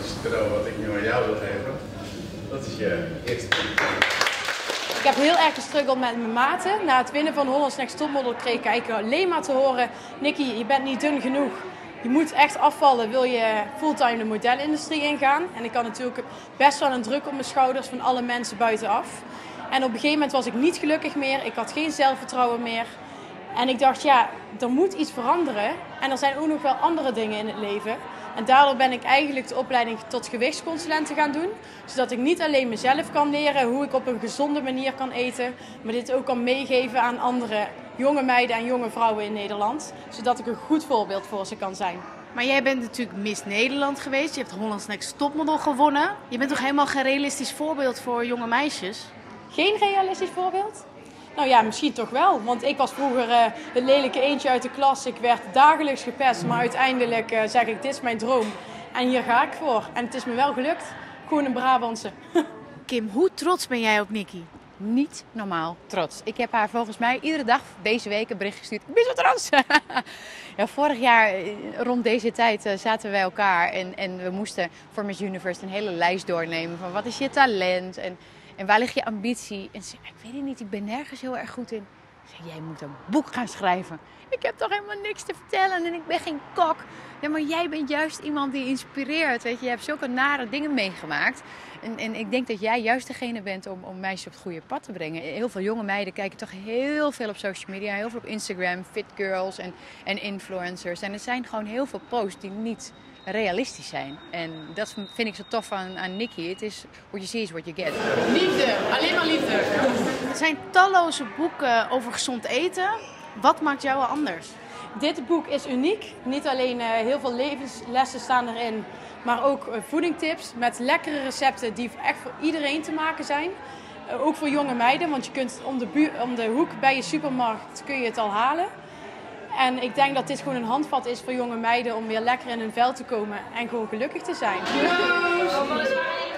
is het cadeau wat ik nu aan jou wil geven. Dat is je eerste punt. Ik heb heel erg gestruggeld met mijn maten. Na het winnen van Holland's Next Topmodel kreeg ik eigenlijk alleen maar te horen: Nikki, je bent niet dun genoeg. Je moet echt afvallen, wil je fulltime de modellenindustrie ingaan. En ik had natuurlijk best wel een druk op mijn schouders van alle mensen buitenaf. En op een gegeven moment was ik niet gelukkig meer. Ik had geen zelfvertrouwen meer. En ik dacht, ja, er moet iets veranderen. En er zijn ook nog wel andere dingen in het leven. En daardoor ben ik eigenlijk de opleiding tot gewichtsconsulent gaan doen. Zodat ik niet alleen mezelf kan leren hoe ik op een gezonde manier kan eten. Maar dit ook kan meegeven aan andere jonge meiden en jonge vrouwen in Nederland. Zodat ik een goed voorbeeld voor ze kan zijn. Maar jij bent natuurlijk Miss Nederland geweest. Je hebt Holland's Next Topmodel gewonnen. Je bent toch helemaal geen realistisch voorbeeld voor jonge meisjes? Geen realistisch voorbeeld? Nou ja, misschien toch wel. Want ik was vroeger het lelijke eendje uit de klas. Ik werd dagelijks gepest. Maar uiteindelijk zeg ik, dit is mijn droom. En hier ga ik voor. En het is me wel gelukt. Gewoon een Brabantse. Kim, hoe trots ben jij op Nikki? Niet normaal trots. Ik heb haar volgens mij iedere dag deze week een bericht gestuurd. Ik ben zo trots! Ja, vorig jaar rond deze tijd zaten wij elkaar. En we moesten voor Miss Universe een hele lijst doornemen. Van wat is je talent? En waar ligt je ambitie? En ze zei, ik weet het niet, ik ben nergens heel erg goed in. Ik zei, jij moet een boek gaan schrijven. Ik heb toch helemaal niks te vertellen en ik ben geen kok. Ja, maar jij bent juist iemand die inspireert. Weet je, je hebt zulke nare dingen meegemaakt. En ik denk dat jij juist degene bent om meisjes op het goede pad te brengen. Heel veel jonge meiden kijken toch heel veel op social media. Heel veel op Instagram, fit girls en influencers. En er zijn gewoon heel veel posts die niet realistisch zijn. En dat vind ik zo tof aan Nikki. Het is what you see is what you get. Liefde, alleen maar liefde. Er zijn talloze boeken over gezond eten. Wat maakt jou anders? Dit boek is uniek. Niet alleen heel veel levenslessen staan erin, maar ook voedingtips met lekkere recepten die echt voor iedereen te maken zijn. Ook voor jonge meiden, want je kunt om de hoek bij je supermarkt kun je het al halen. En ik denk dat dit gewoon een handvat is voor jonge meiden om weer lekker in hun vel te komen en gewoon gelukkig te zijn.